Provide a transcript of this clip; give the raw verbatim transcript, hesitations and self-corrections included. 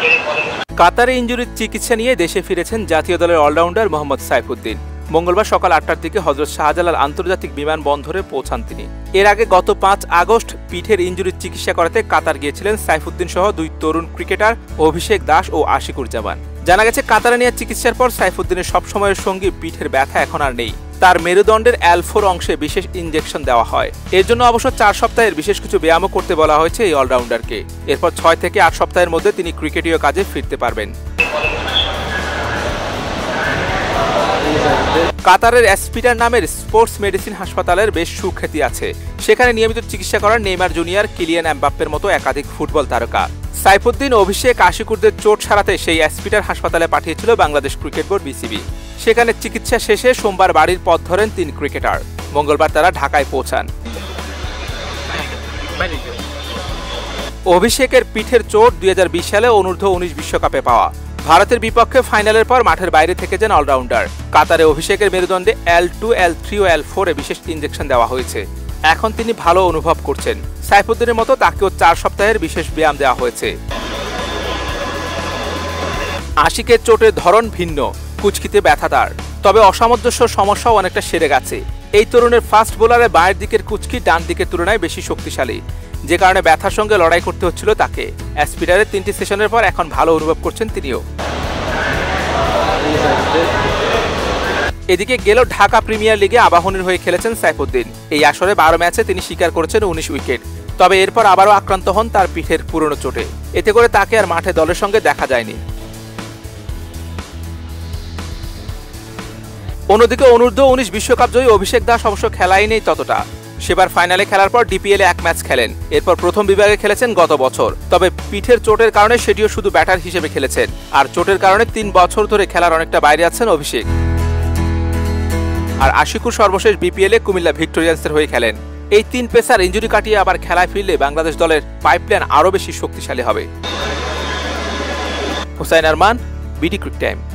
কাতারে ইনজুরির চিকিৎসা নিয়ে দেশে ফিরেছেন জাতীয় দলের অলরাউন্ডার মোহাম্মদ সাইফুদ্দিন। মঙ্গলবার সকাল আটটার দিকে হযরত শাহজালাল আন্তর্জাতিক বিমানবন্দরে পৌঁছান তিনি। এর আগে গত পাঁচ আগস্ট পিঠের ইনজুরির চিকিৎসা করাতে কাতার গিয়েছিলেন সাইফুদ্দিন সহ দুই তরুণ ক্রিকেটার অভিষেক দাস ও আশিকুর জামান। জানা গেছে, কাতারে নেওয়া চিকিৎসার পর সাইফুদ্দিনের সবসময়ের সঙ্গী পিঠের ব্যথা এখন আর নেই। তার মেরুদণ্ডের এল ফোর অংশে বিশেষ ইনজেকশন দেওয়া হয়। এর জন্য অবশ্য চার সপ্তাহের বিশেষ কিছু ব্যায়ামও করতে বলা হয়েছে এই অলরাউন্ডারকে। এরপর ছয় থেকে আট সপ্তাহের মধ্যে তিনি ক্রিকেটীয় কাজে ফিরতে পারবেন। কাতারের অ্যাসপিটার নামের স্পোর্টস মেডিসিন হাসপাতালের বেশ সুখ্যাতি আছে। সেখানে নিয়মিত চিকিৎসা করার নেইমার জুনিয়র, কিলিয়ান এমবাপ্পের মতো একাধিক ফুটবল তারকা। সাইফুদ্দিন, অভিষেক, আশিকুরদের চোট সারাতে সেই অ্যাসপিটার হাসপাতালে পাঠিয়েছিল বাংলাদেশ ক্রিকেট বোর্ড বিসিবি। সেখানে চিকিৎসা শেষে সোমবার বাড়ির পথ ধরেন তিন ক্রিকেটার। মঙ্গলবার তারা ঢাকায় পৌঁছান। অভিষেকের পিঠের চোট দুই হাজার বিশ সালে অনূর্ধ্ব উনিশ বিশ্বকাপে পাওয়া। ভারতের বিপক্ষে ফাইনালের পর মাঠের বাইরে থেকে যান অলরাউন্ডার। কাতারে অভিষেকের মেরুদণ্ডে এল টু, এল থ্রি ও এল ফোর এ বিশেষ ইনজেকশন দেওয়া হয়েছে। এখন তিনি ভালো অনুভব করছেন। সাইফুদ্দিনের মতো তাকেও চার সপ্তাহের বিশেষ ব্যায়াম দেওয়া হয়েছে। আশিকের চোটের ধরন ভিন্ন, কুচকিতে ব্যথা তার, তবে অসামঞ্জস্য সমস্যাও অনেকটা সেরে গেছে। এই তরুণের ফাস্ট বোলারে বাঁয়ের দিকের কুচকি ডান দিকের তুলনায় বেশি শক্তিশালী, যে কারণে ব্যথার সঙ্গে লড়াই করতে হচ্ছিল তাকে। অ্যাসপিটারের তিনটি সেশনের পর এখন ভালো অনুভব করছেন তিনিও। এদিকে গেল ঢাকা প্রিমিয়ার লিগে আবাহনীর হয়ে খেলেছেন সাইফুদ্দিন। এই আসরে বারো ম্যাচে তিনি শিকার করেছেন উনিশ উইকেট। তবে এরপর আবারও আক্রান্ত হন তার পিঠের পুরনো চোটে। এতে করে তাকে আর মাঠে দলের সঙ্গে দেখা যায়নি। অন্যদিকে অনূর্ধ্ব উনিশ বিশ্বকাপ জয়ী অভিষেক দাস অবশ্য খেলাই নেই ততটা। সেবার ফাইনালে খেলার পর ডিপিএলে এক ম্যাচ খেলেন। এরপর প্রথম বিভাগে খেলেছেন গত বছর। তবে পিঠের চোটের কারণে সেটিও শুধু ব্যাটার হিসেবে খেলেছেন। আর চোটের কারণে তিন বছর ধরে খেলার অনেকটা বাইরে আছেন অভিষেক। আর আশিকুর সর্বশেষ বিপিএলে কুমিল্লা ভিক্টোরিয়ান্সের হয়ে খেলেন। এই তিন পেসার ইনজুরি কাটিয়ে আবার খেলায় ফিরলে বাংলাদেশ দলের পাইপলাইন আরও বেশি শক্তিশালী হবে। Hussain Arman, BD Cric time.